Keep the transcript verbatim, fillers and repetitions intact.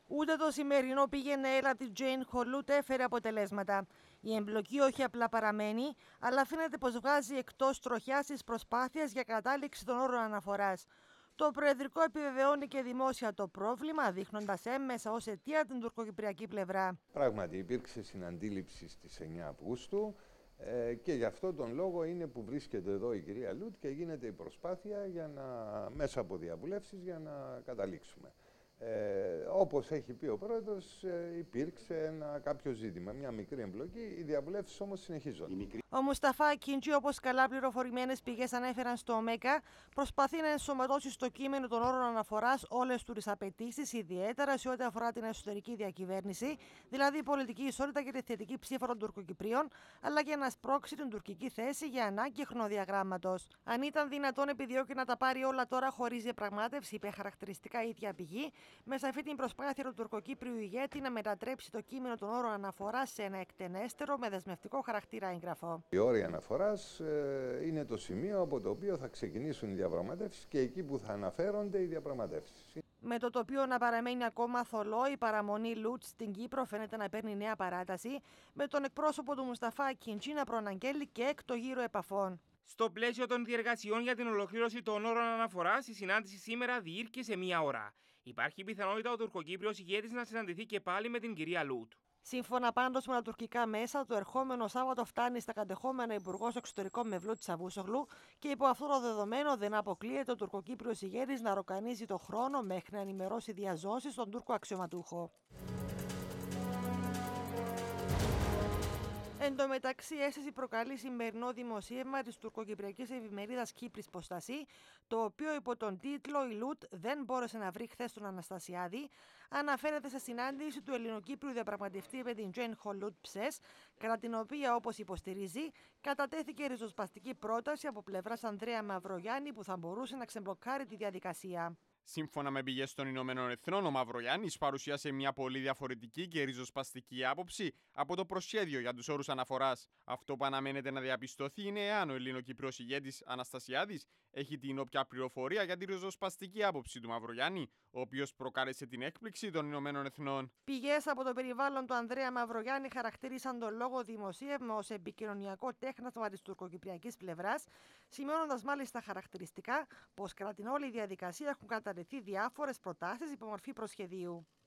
Ούτε το σημερινό πήγαινε έλα τη Τζέιν Χολούτ έφερε αποτελέσματα. Η εμπλοκή όχι απλά παραμένει, αλλά φαίνεται πως βγάζει εκτός τροχιάς τις προσπάθειες για κατάληξη των όρων αναφοράς. Το Προεδρικό επιβεβαιώνει και δημόσια το πρόβλημα, δείχνοντας έμμεσα ως αιτία την τουρκοκυπριακή πλευρά. Πράγματι, υπήρξε συναντήληψη στις εννιά Αυγούστου ε, και γι' αυτό τον λόγο είναι που βρίσκεται εδώ η κυρία Λούτ και γίνεται η προσπάθεια για να, μέσα από διαβουλεύσεις για να καταλήξουμε. Ε, όπως έχει πει ο πρόεδρος, ε, υπήρξε ένα κάποιο ζήτημα, μια μικρή εμπλοκή, οι διαβουλεύσεις όμως συνεχίζονται. Ο Μουσταφά Ακίντζη, όπως καλά πληροφορημένες πηγές ανέφεραν στο ΟΜΕΚΑ, προσπαθεί να ενσωματώσει στο κείμενο των όρων αναφοράς όλες τις απαιτήσεις, ιδιαίτερα σε ό,τι αφορά την εσωτερική διακυβέρνηση, δηλαδή πολιτική ισότητα και τη θετική ψήφο των Τουρκοκυπρίων, αλλά και να σπρώξει την τουρκική θέση για ανάγκη χρονοδιαγράμματος. Αν ήταν δυνατόν, επιδιώκει να τα πάρει όλα τώρα χωρίς διαπραγμάτευση, είπε χαρακτηριστικά η ίδια πηγή, μέσα σε αυτή την προσπάθεια του τουρκοκύπριου ηγέτη να μετατρέψει το κείμενο των όρων αναφοράς σε ένα εκτενέστερο με δεσμευτικό χαρακτήρα έγγραφο. Οι όροι αναφοράς ε, είναι το σημείο από το οποίο θα ξεκινήσουν οι διαπραγματεύσεις και εκεί που θα αναφέρονται οι διαπραγματεύσεις. Με το τοπίο να παραμένει ακόμα θολό, η παραμονή Λούτ στην Κύπρο φαίνεται να παίρνει νέα παράταση, με τον εκπρόσωπο του Μουσταφά Ακίντζη να προαναγγέλει και έκτο γύρο επαφών. Στο πλαίσιο των διεργασιών για την ολοκλήρωση των όρων αναφοράς, η συνάντηση σήμερα διήρκησε μία ώρα. Υπάρχει πιθανότητα ο τουρκοκύπριος ηγέτης να συναντηθεί και πάλι με την κυρία Λούτ. Σύμφωνα πάντως με τα τουρκικά μέσα, το ερχόμενο Σάββατο φτάνει στα κατεχόμενα Υπουργός Εξωτερικών Μευλούτ Τσαβούσογλου και υπό αυτό το δεδομένο δεν αποκλείεται ο τουρκοκύπριος ηγέτης να ροκανίζει το χρόνο μέχρι να ενημερώσει διαζώσεις στον Τούρκο αξιωματούχο. Εν τω μεταξύ, αίσθηση προκαλεί σημερινό δημοσίευμα της τουρκοκυπριακής εφημερίδας Κύπρης Ποστασή, το οποίο υπό τον τίτλο «Η Λούτ δεν μπόρεσε να βρει χθες τον Αναστασιάδη», αναφέρεται σε συνάντηση του Ελληνοκύπριου διαπραγματευτή με την Τζέιν Χολούτ Ψες, κατά την οποία, όπως υποστηρίζει, κατατέθηκε ριζοσπαστική πρόταση από πλευράς Ανδρέα Μαυρογιάννη που θα μπορούσε να ξεμπλοκάρει τη διαδικασία. Σύμφωνα με πηγές των Ηνωμένων Εθνών, ο Μαυρογιάννης παρουσίασε μια πολύ διαφορετική και ριζοσπαστική άποψη από το προσχέδιο για τους όρους αναφοράς. Αυτό που αναμένεται να διαπιστωθεί είναι εάν ο Ελληνοκυπρός ηγέτης Αναστασιάδης έχει την όποια πληροφορία για τη ριζοσπαστική άποψη του Μαυρογιάννη, ο οποίος προκάλεσε την έκπληξη των Ηνωμένων Εθνών. Πηγές από το περιβάλλον του Ανδρέα Μαυρογιάννη χαρακτήρισαν τον λόγο δημοσίευμα ως επικοινωνιακό τέχνασμα της τουρκοκυπριακής πλευράς, σημειώνοντας μάλιστα χαρακτηριστικά πως κατά την όλη διαδικασία έχουν κατατεθεί διάφορες προτάσεις υπό μορφή προσχεδίου.